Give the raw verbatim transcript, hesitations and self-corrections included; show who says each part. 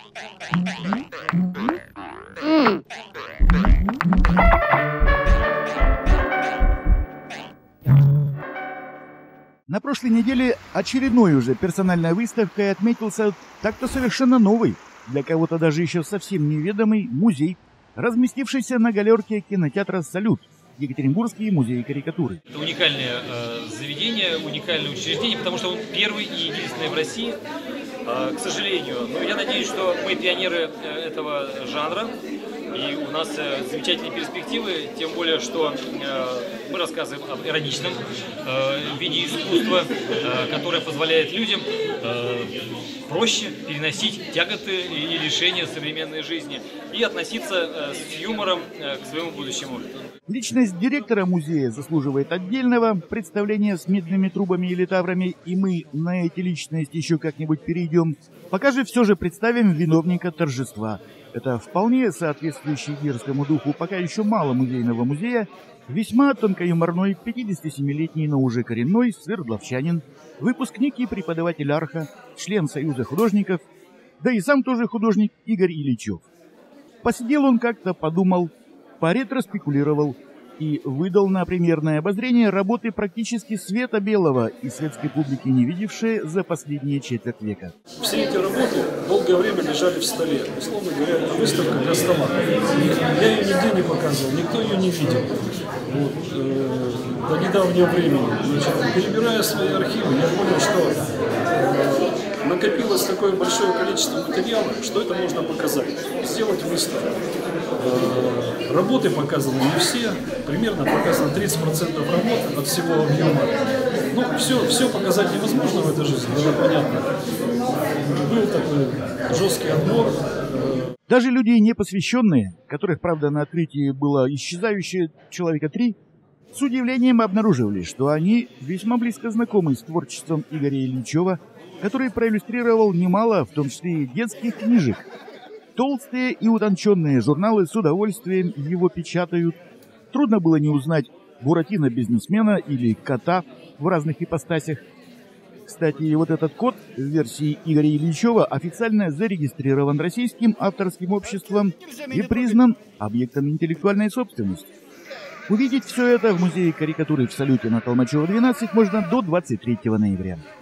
Speaker 1: На прошлой неделе очередной уже персональной выставкой отметился так-то совершенно новый, для кого-то даже еще совсем неведомый музей, разместившийся на галерке кинотеатра «Салют» Екатеринбургский музей карикатуры.
Speaker 2: Это уникальное э, заведение, уникальное учреждение, потому что он первый и единственный в России, э, к сожалению. Но я надеюсь, что мы пионеры э, этого жанра, и у нас э, замечательные перспективы, тем более, что э, мы рассказываем об ироничном э, виде искусства, э, которое позволяет людям э, проще переносить тяготы и лишения современной жизни и относиться э, с юмором э, к своему будущему.
Speaker 1: Личность директора музея заслуживает отдельного представления с медными трубами и литаврами, и мы на эти личности еще как-нибудь перейдем. Пока же все же представим виновника торжества. Это вполне соответствующий дерзкому духу пока еще мало музейного музея, весьма тонкоюморной пятидесятисемилетний, но уже коренной свердловчанин, выпускник и преподаватель арха, член Союза художников, да и сам тоже художник Игорь Ильичев. Посидел он как-то, подумал, порет-спекулировал и выдал на премьерное обозрение работы практически света белого и светской публики не видевшие за последние четверть века.
Speaker 3: Все эти работы долгое время лежали в столе. Условно говоря, это выставка для стола. Я ее нигде не показывал, никто ее не видел. Вот, э, до недавнего времени. Значит, перебирая свои архивы, я понял, что э, накопилось такое большое количество материала, что это можно показать, сделать выставку. Э, работы показаны не все, примерно показано тридцать процентов работ от всего объема. Ну, все, все показать невозможно в этой жизни, это понятно. Был такой жесткий отбор.
Speaker 1: Даже люди непосвященные, которых, правда, на открытии было исчезающее человека три, с удивлением обнаруживали, что они весьма близко знакомы с творчеством Игоря Ильичева, который проиллюстрировал немало, в том числе и детских книжек. Толстые и утонченные журналы с удовольствием его печатают. Трудно было не узнать Буратино-бизнесмена или кота в разных ипостасях. Кстати, вот этот кот в версии Игоря Ильичева официально зарегистрирован Российским авторским обществом и признан объектом интеллектуальной собственности. Увидеть все это в музее карикатуры в Салюте на Толмачева двенадцать можно до двадцать третьего ноября.